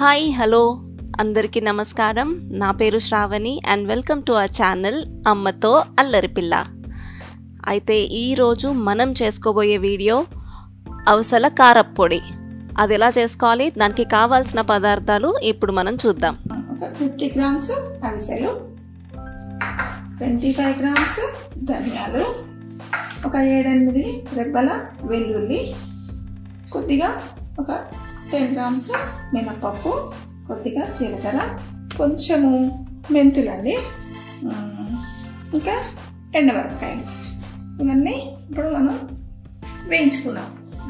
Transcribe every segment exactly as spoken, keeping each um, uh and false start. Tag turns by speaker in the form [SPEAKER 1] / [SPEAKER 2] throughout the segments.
[SPEAKER 1] Hi hello అందరికీ నమస్కారం. నా పేరు Shravani and welcome to our channel అమ్మతో అల్లరి పిల్ల. అయితే ఈరోజు మనం చేసుకోబోయే వీడియో అవసల కారప్పొడి. అది ఎలా చేసుకోవాలి, దానికి కావాల్సిన పదార్థాలు ఇప్పుడు మనం చూద్దాం.
[SPEAKER 2] ఒక ఫిఫ్టీ గ్రామ్స్ అవిసెలు, ట్వంటీ ఫైవ్ గ్రామ్స్ ధనియాలు, ఒక ఏడెనిమిది రెబ్బల వెల్లుల్లి, కొద్దిగా ఒక టెన్ గ్రామ్స్ మినపప్పు, కొద్దిగా జీలకర్ర, కొంచెము మెంతులండి, ఇంకా ఎండమిరపకాయలు. ఇవన్నీ ఇప్పుడు మనం వేయించుకున్నాం.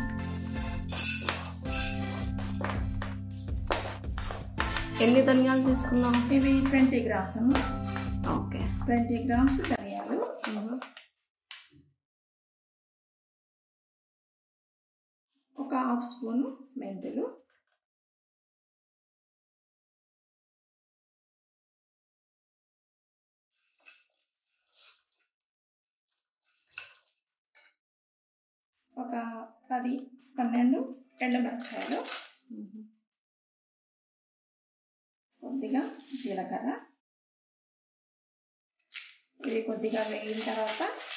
[SPEAKER 1] ఎన్ని ధనియాలు తీసుకున్నాం?
[SPEAKER 2] ఇవి twenty grams.
[SPEAKER 1] Okay,
[SPEAKER 2] twenty grams ధనియాలు, ఒక హాఫ్ స్పూను మెంతులు, ఒక పది పన్నెండు ఎండుమిరపకాయలు, కొద్దిగా జీలకర్ర. ఇది కొద్దిగా వేగిన తర్వాత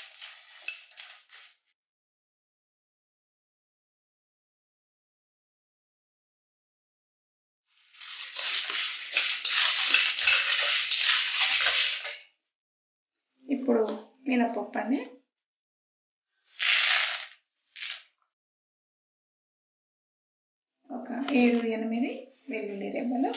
[SPEAKER 2] ఇప్పుడు మినపప్పు అని ఒక ఏడు ఎనిమిది వెల్లుల్లి రెబ్బలు,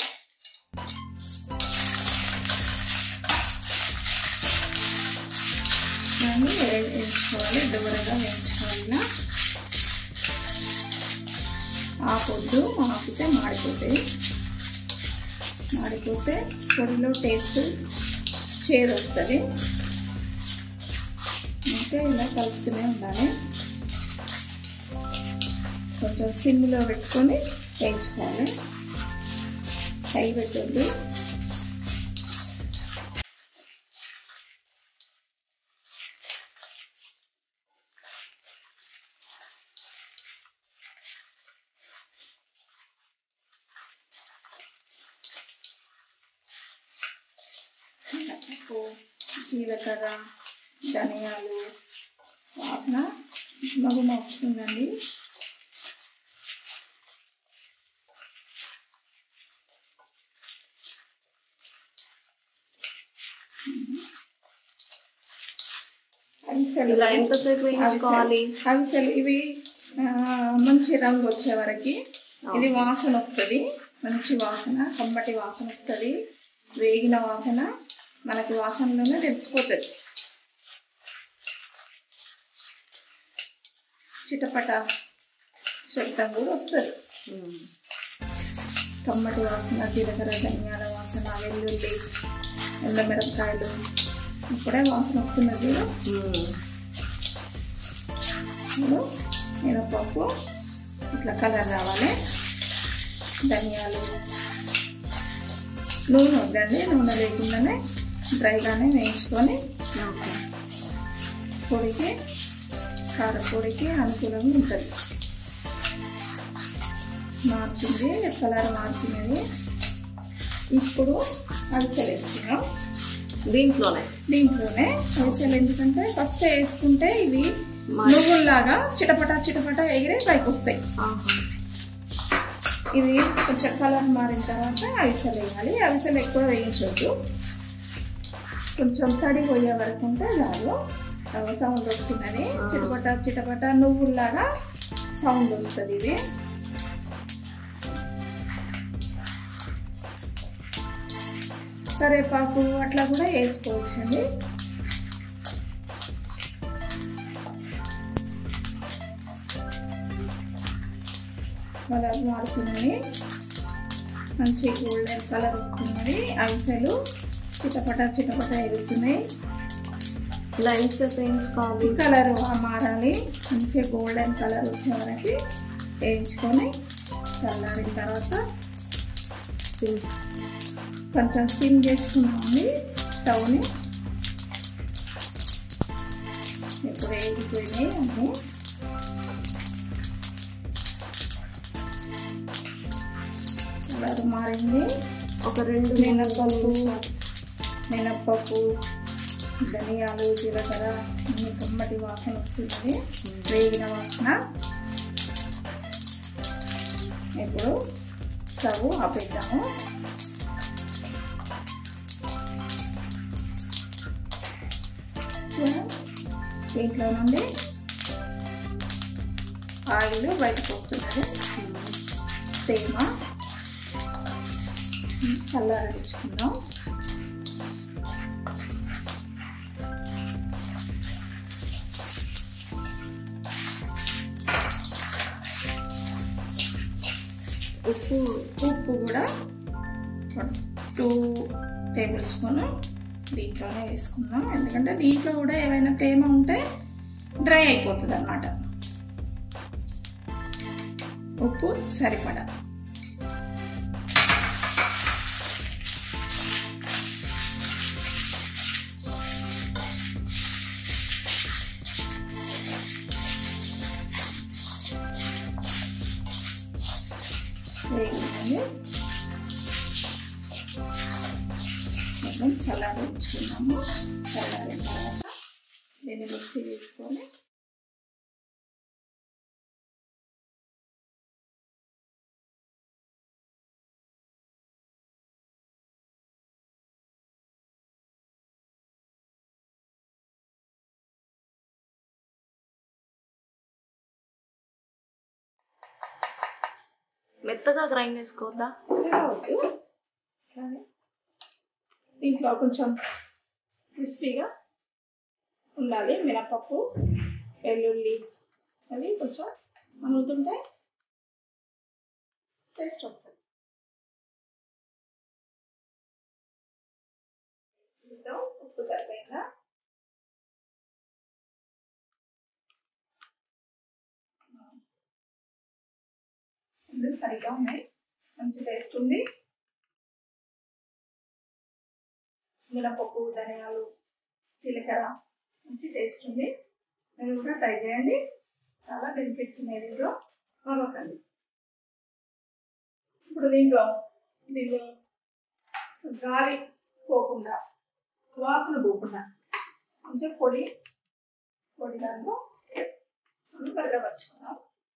[SPEAKER 2] దాన్ని వేయించుకోవాలి, దూరగా వేయించుకోవాలి. ఆపొద్దు, ఆపితే మాడిపోతాయి. మాడిపోతే పొడిలో టేస్ట్ చేదు వస్తుంది. అయితే ఇలా కలుపుతూనే ఉండాలి. కొంచెం సిమ్లో పెట్టుకొని వేయించుకోవాలి, హై పెట్టద్దు. జీలకర్ర, ధనియాలు వాసన మగుమ వస్తుందండి. అవిసెలు
[SPEAKER 1] ఎంతసేపు వేయించుకోవాలి?
[SPEAKER 2] అవిసెలు ఇవి మంచి రంగు వచ్చే వరకు ఇది వాసన వస్తుంది. మంచి వాసన, కమ్మటి వాసన వస్తుంది. వేగిన వాసన మనకి వాసనలోనే తెలిసిపోతుంది. చిటపట శబ్దం కూడా వస్తుంది. కమ్మటి వాసన, జీలకర్ర, ధనియాల వాసన, వెల్లుల్లి, ఎండమిరపకాయలు ఇప్పుడే వాసన వస్తున్నది. ఇప్పుడు మినపప్పు ఇట్లా కలర్ రావాలి. ధనియాలు, నూనె వద్దండి, నూనె లేకుండానే డ్రైగానే వేయించుకొని పొడికి కారపొడికి అనుకూలంగా ఉంటుంది. మార్చింది, కలర్ మార్చినది. ఇప్పుడు అవిసెలు వేసుకున్నాం
[SPEAKER 1] దీంట్లోనే
[SPEAKER 2] దీంట్లోనే అవిసెలు. ఎందుకంటే ఫస్ట్ వేసుకుంటే ఇవి నువ్వుల్లాగా చిటపట చిటపట ఎగిరే పైకి వస్తాయి. ఇవి కొంచెం కలర్ మారిన తర్వాత అవిసెలు వేయాలి. అవిసెలు ఎక్కువ వేయించవద్దు, కొంచెం తడి పోయే వరకు ఉంటే చాలు. సౌండ్ వస్తున్నది, చిటపట చిటపట నువ్వుల్లాగా సౌండ్ వస్తుంది. ఇది కరివేపాకు అట్లా కూడా వేసుకోవచ్చండి. కలర్ మారుతున్నది, మంచి గోల్డెన్ కలర్ వస్తున్నది. అవిసెలు చిటపట చిటపట ఎగుతున్నాయి.
[SPEAKER 1] లైన్స్ వేయించుకోవాలి,
[SPEAKER 2] కలర్ మారాలి. మంచి గోల్డెన్ కలర్ వచ్చే వరకు వేయించుకొని చల్లారిన తర్వాత కొంచెం సిమ్ చేసుకున్నామండి స్టవ్ని. ఇప్పుడు వేగిపోయినాయి అన్నీ. కలర్ మారింది.
[SPEAKER 1] ఒక రెండు
[SPEAKER 2] మినప్పప్పు మినప్పప్పు ధనియాలు జీలకర్ర అన్ని కమ్మటి వాసన వస్తుంది, వేగిన వాసన. ఇప్పుడు స్టవ్ ఆపేద్దాము. దీంట్లో నుండి ఆయిల్ బయటకు వస్తున్నది. తేమ చల్లారించుకుందాం. ఉప్పు ఉప్పు కూడా టూ టేబుల్ స్పూన్ దీంట్లోనే వేసుకుందాం, ఎందుకంటే దీంట్లో కూడా ఏమైనా తేమ ఉంటే డ్రై అయిపోతుంది అన్నమాట. ఉప్పు సరిపడా. వేగిందండి. మొత్తం చల్లారించుకున్నాము. చల్లారిన తర్వాత దీన్ని మిక్సీ వేసుకొని
[SPEAKER 1] మెత్తగా గ్రైండ్ చేసుకోవద్దా?
[SPEAKER 2] కావద్దు, కానీ దీంట్లో కొంచెం క్రిస్పీగా ఉండాలి. మినపప్పు వెల్లుల్లి అవి కొంచెం మనుగుతుంటే టేస్ట్ వస్తుంది. ఉప్పు సరిపోయిందా? అందరూ సరిగ్గా ఉన్నాయి, మంచి టేస్ట్ ఉంది. మినపప్పు ధనియాలు జీలకర్ర మంచి టేస్ట్ ఉంది. మీరు కూడా ట్రై చేయండి, చాలా బెనిఫిట్స్ ఉన్నాయి దీంట్లో, మరొకండి. ఇప్పుడు దీంట్లో దీన్ని గాలి పోకుండా వాసన పోకుండా కొంచెం పొడి పొడి దాంట్లో మనం కరగపరుచుకున్నాం.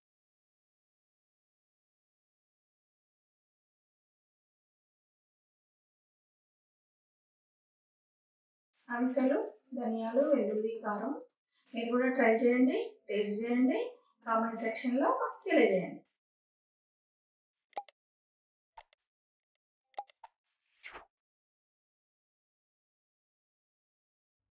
[SPEAKER 2] అవిసెలు ధనియాలు వెల్లుల్లి కారం మీరు కూడా ట్రై చేయండి, టేస్ట్ చేయండి, కామెంట్ సెక్షన్లో తెలియజేయండి.